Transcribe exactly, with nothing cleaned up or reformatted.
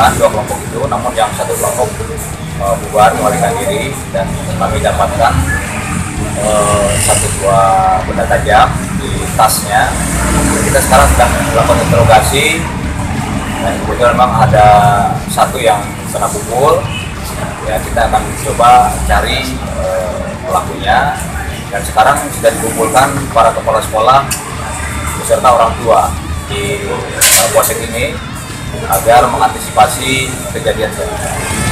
diamankan dua kelompok itu, namun yang satu kelompok uh, bubar melarikan diri dan kami dapatkan uh, satu buah benda tajam di tasnya. Kita sekarang sedang melakukan interogasi dan kebetulan memang ada satu yang kena pukul. Ya, kita akan coba cari uh, pelakunya dan sekarang sudah dikumpulkan para kepala sekolah beserta orang tua di uh, Polsek ini agar mengantisipasi kejadian selanjutnya.